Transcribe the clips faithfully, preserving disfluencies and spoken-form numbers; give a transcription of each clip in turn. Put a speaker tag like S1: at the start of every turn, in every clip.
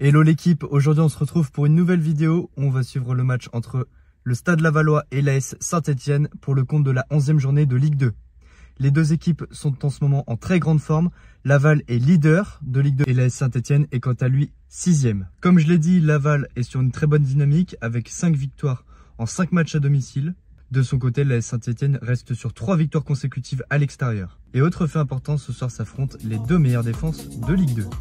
S1: Hello l'équipe, aujourd'hui on se retrouve pour une nouvelle vidéo où on va suivre le match entre le Stade Lavallois et l'A S Saint-Etienne pour le compte de la onzième journée de Ligue deux. Les deux équipes sont en ce moment en très grande forme. Laval est leader de Ligue deux et l'A S Saint-Etienne est quant à lui sixième. Comme je l'ai dit, Laval est sur une très bonne dynamique avec cinq victoires en cinq matchs à domicile. De son côté, l'A S Saint-Etienne reste sur trois victoires consécutives à l'extérieur. Et autre fait important, ce soir s'affrontent les deux meilleures défenses de Ligue deux.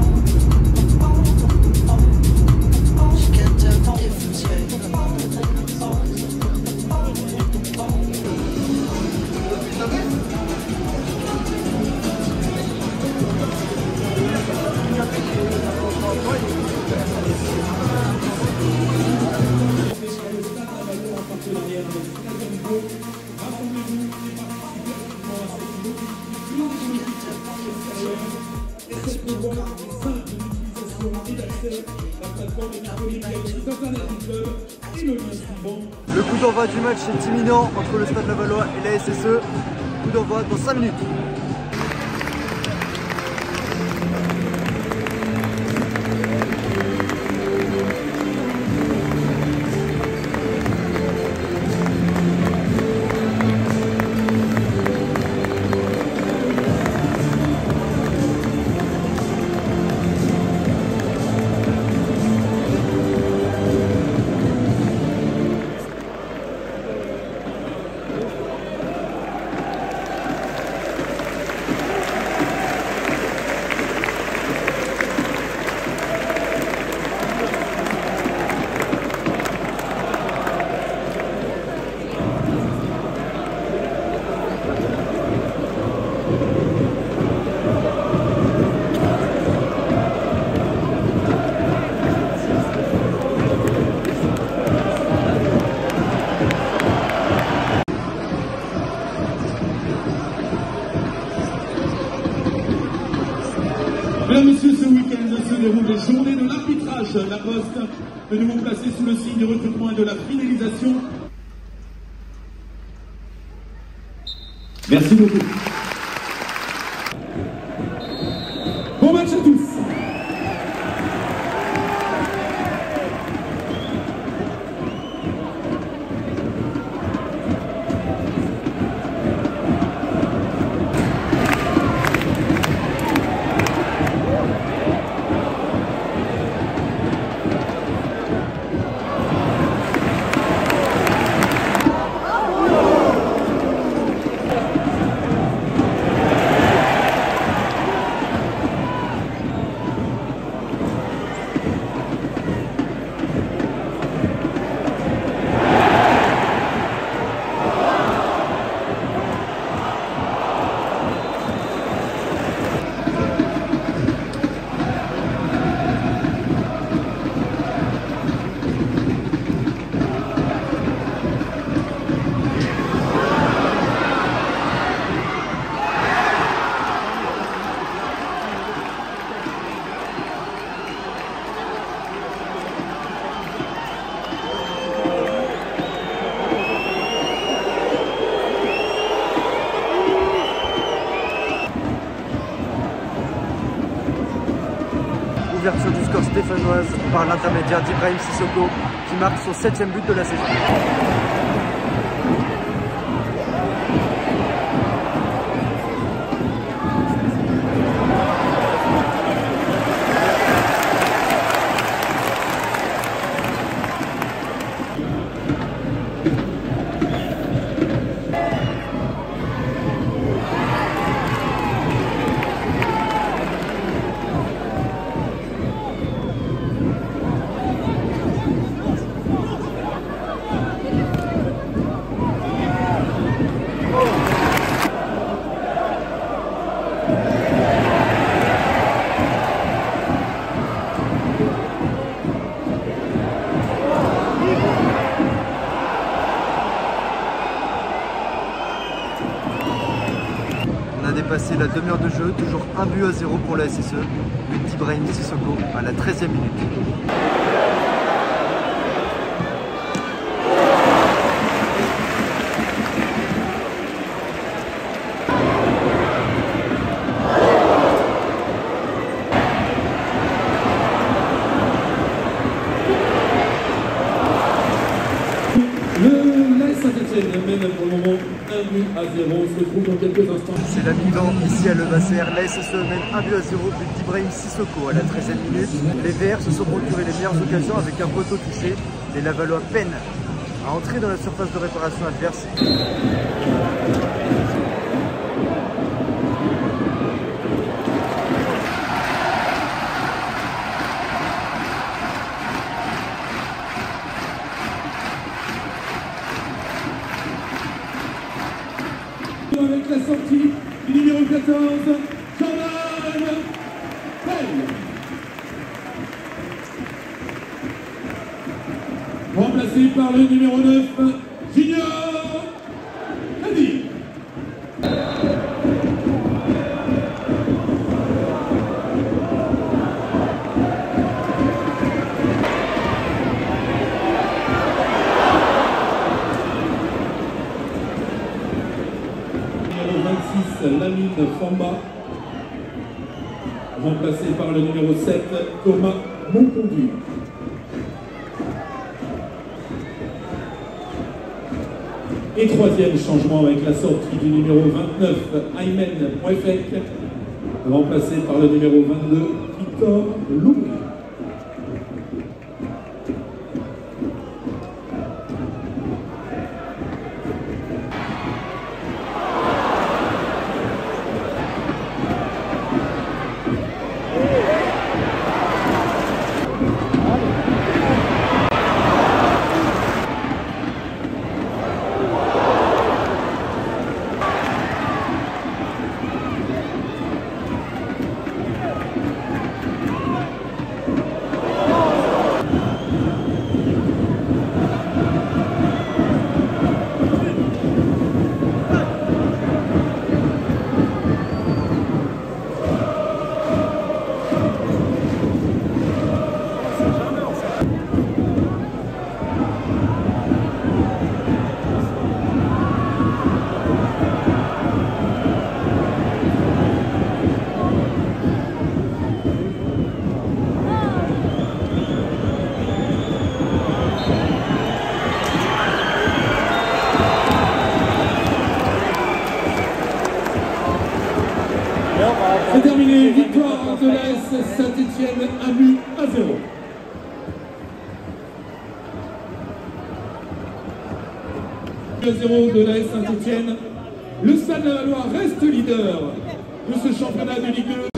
S1: Le coup d'envoi du match est imminent entre le Stade Lavallois et la S S E. Coup d'envoi dans cinq minutes.
S2: Mesdames, Messieurs, ce week-end se déroulent les journées de l'arbitrage. La Poste de nouveau placée sous le signe du recrutement et de la fidélisation. Merci beaucoup. Bon match à tous.
S1: Ouverture du score stéphanoise par l'intermédiaire d'Ibrahim Sissoko qui marque son septième but de la saison. On a dépassé la demi-heure de jeu, toujours un but à zéro pour la S S E, but d'Ibrahim Sissoko à la treizième minute.
S2: Saint-Etienne mène pour le moment un but à zéro. On se retrouve dans quelques instants.
S1: C'est la mi-temps ici à Levasseur. L'A S S mène un but à zéro, but d'Ibrahim Sissoko à la treizième minute. Les Verts se sont procurés les meilleures occasions avec un poteau touché. Les Lavallois peinent à entrer dans la surface de réparation adverse.
S2: Avec la sortie du numéro quatorze, Jordan Pell. Remplacé par le numéro neuf, Junior Kadir. Lamine Famba, remplacé par le numéro sept, Thomas Monconduit. Et troisième changement avec la sortie du numéro vingt-neuf, Aymen Mouefek, remplacé par le numéro vingt-deux, Victor Loubry. C'est terminé, victoire de l'A S Saint-Etienne, un but à zéro. un à zéro de l'A S Saint-Etienne. Le Stade Lavallois reste leader de ce championnat de Ligue deux.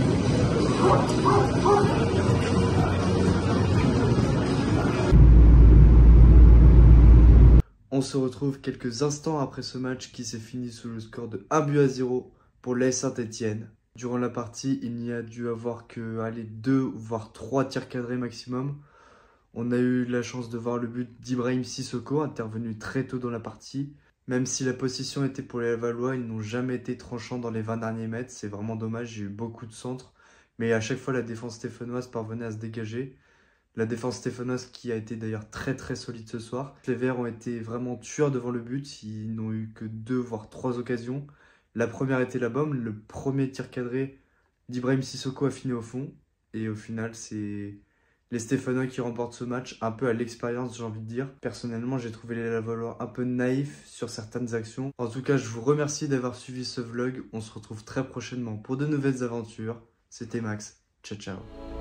S1: On se retrouve quelques instants après ce match qui s'est fini sous le score de un but à zéro pour l'A S Saint-Etienne. Durant la partie, il n'y a dû avoir que allez, deux voire trois tirs cadrés maximum. On a eu la chance de voir le but d'Ibrahim Sissoko, intervenu très tôt dans la partie. Même si la possession était pour les Lavallois, ils n'ont jamais été tranchants dans les vingt derniers mètres. C'est vraiment dommage, j'ai eu beaucoup de centres. Mais à chaque fois, la défense stéphanoise parvenait à se dégager. La défense stéphanoise qui a été d'ailleurs très très solide ce soir. Les Verts ont été vraiment tueurs devant le but. Ils n'ont eu que deux voire trois occasions. La première était la bombe. Le premier tir cadré d'Ibrahim Sissoko a fini au fond. Et au final, c'est les Stéphanois qui remportent ce match, un peu à l'expérience, j'ai envie de dire. Personnellement, j'ai trouvé les Lavallois un peu naïfs sur certaines actions. En tout cas, je vous remercie d'avoir suivi ce vlog. On se retrouve très prochainement pour de nouvelles aventures. C'était Max. Ciao, ciao.